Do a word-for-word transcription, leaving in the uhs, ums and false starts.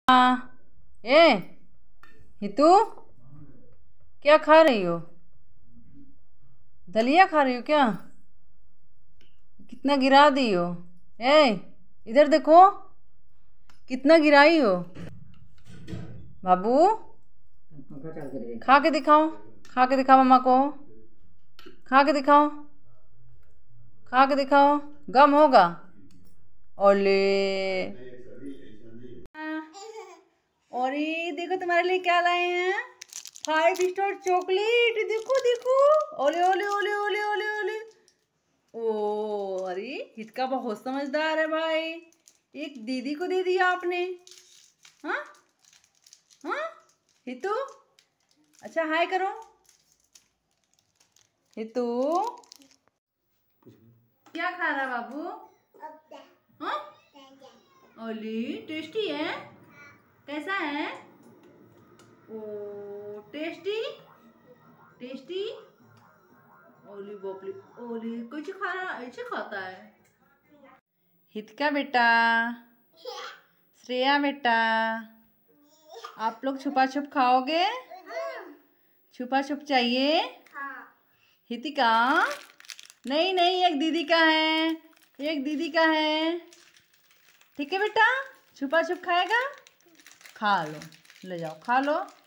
ए हितू, क्या खा रही हो? दलिया खा रही हो क्या? कितना गिरा दी हो? ए इधर देखो, कितना गिराई हो बाबू। खा के दिखाओ, खा के दिखाओ मम्मा को, खा के दिखाओ, खा के दिखाओ। गम होगा? ओले, और ये देखो तुम्हारे लिए क्या लाए हैं, फाइव स्टार चॉकलेट। देखो देखो, ओले ओले ओले ओले ओले ओले। ओ अरे हितका बहुत समझदार है भाई, एक दीदी को दे दिया आपने। हाँ हाँ हितू, अच्छा हाय करो हितू। क्या खा रहा बाबू? हाँ ओली, टेस्टी है? कैसा है? ओ टेस्टी टेस्टी। ओली बोपली, ओली कुछ खा रहा, ऐसे खाता है। हितका बेटा, श्रेया बेटा, आप लोग छुपा छुप खाओगे? छुपा छुप चाहिए? हितिका, नहीं नहीं, एक दीदी का है, एक दीदी का है। ठीक है बेटा, छुपा छुप खाएगा? खा लो, ले जाओ खा लो।